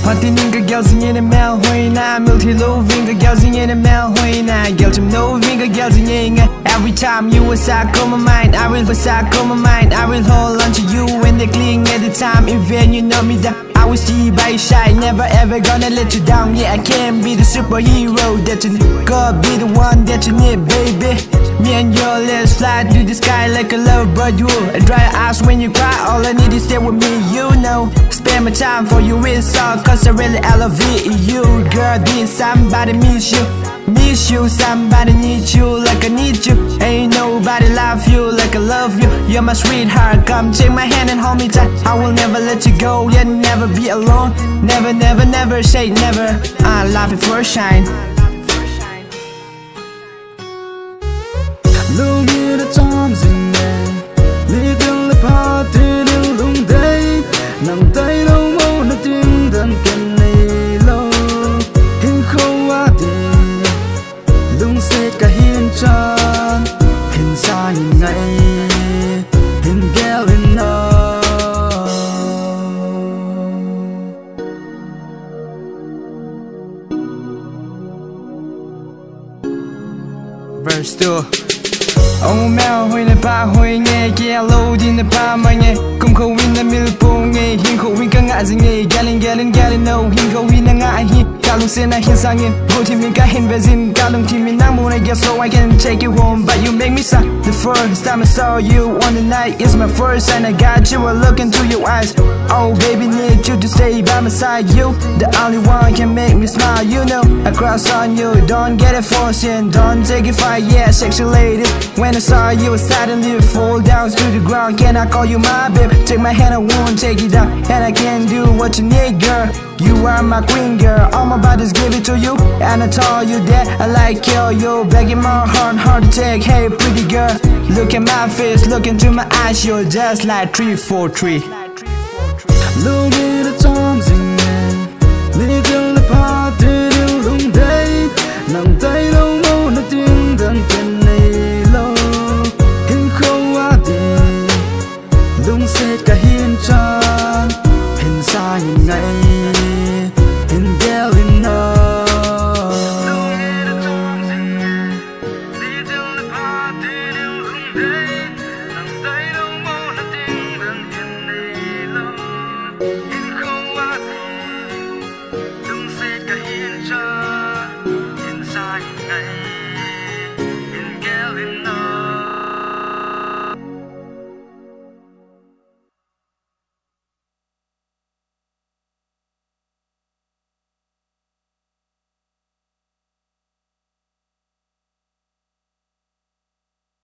Martinin ka gyal zing in a mel hui na Milty loving ka gyal zing in a mel hui na Gyal chum loving ka gyal zing in a Every time you aside on my mind I will aside on my mind I will hold on to you when they cling at the time Even you know me that I will see by your side Never ever gonna let you down Yeah, I can be the superhero that you need God be the one that you need, baby Me and you, let's fly through the sky like a lovebird you dry your eyes when you cry All I need is stay with me, you know Spend my time for you, it's all cause I really elevate you Girl, need somebody miss you Miss you, somebody need you like I need you Ain't nobody love you like I love you You're my sweetheart, come take my hand and hold me tight I will never let you go, you'll never be alone Never, never, never say never I love it first shine Lưu như đã trong rừng này Lý tương lại phá thế điều lung đây Nằm tay lâu mâu nó tiếng thân kênh này lâu Hình khâu á thì lung sẽ cả hiên tràn Hình xa nhìn ngay Hình ghé lên nó Verse 2 Ông mèo hồi này ba hồi nghe kia lâu đi này ba mà nghe Không khâu in là miêu bồ nghe Hiên khâu in cả ngại gì nghe Gallin no Hiên khâu in là ngại hi Cả lùng xe này hiên sang yên Vô thì mình cả hiên về zin Cả lùng thì mình năng mù này so I can take you home But you make me sad The first time I saw you on the night Is my first and I got you I look into your eyes Oh baby need you to stay by my side You the only one can make me smile You know I crush on you Don't get it forced in Don't take it far yeah sexy lady When I saw you I suddenly fall down to the ground Can I call you my babe? Take my hand I won't take it down And I can do what you need girl You are my queen girl All my bodies give it to you And I told you that I like you Begging my heart hard to take Hey pretty girl Look at my face Look into my eyes You're just like 343 Lưu như đã trong rừng này Lý tương lại phá thế điều lung đây Nằm tay lâu mâu nó tiếng thân kênh này lâu Hình khâu á thì lung sẽ cả hiên tràn Hình xa nhìn ngay